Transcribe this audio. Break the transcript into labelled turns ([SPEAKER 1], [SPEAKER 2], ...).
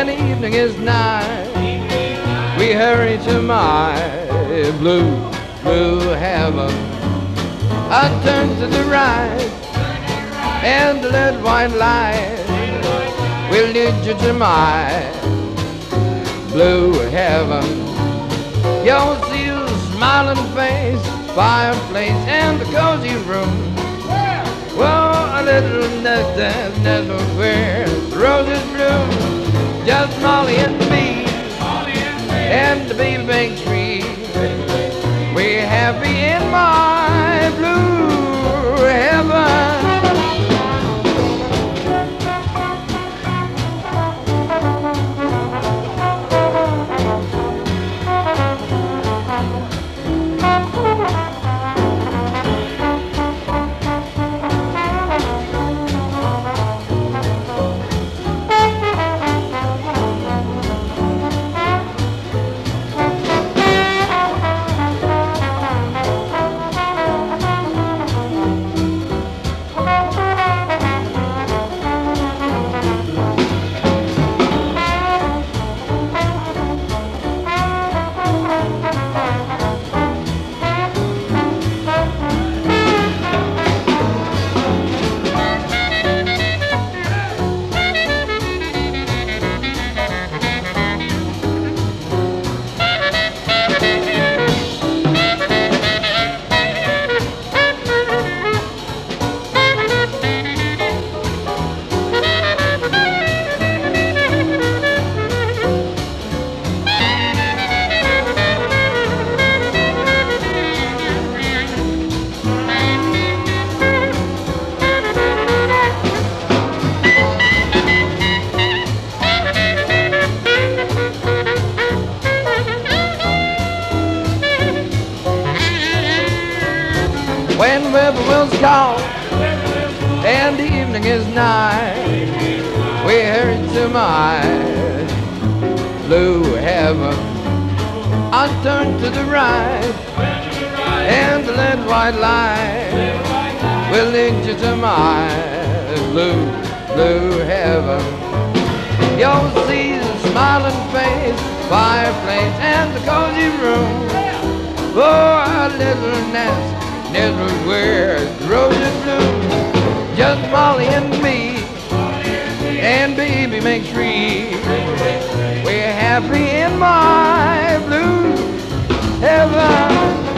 [SPEAKER 1] and the evening is nigh. We hurry to my blue, blue heaven. I turn to the right, and the little white light will lead you to my blue heaven. You'll see the smiling face, fireplace, and the cozy room. Well, a little nest nestled where roses bloom. Just Molly and me, and the baby makes free. We're happy in my blue heaven. When whippoorwills call and the evening is nigh, we hurry to my blue heaven. I turn to the right, and the little white light will lead you to my blue, blue heaven. You'll see the smiling face, fireplace, and the cozy room. Oh, a little nest nestled where roses bloom. Just Molly and me, and baby makes free. We're happy in my blue heaven.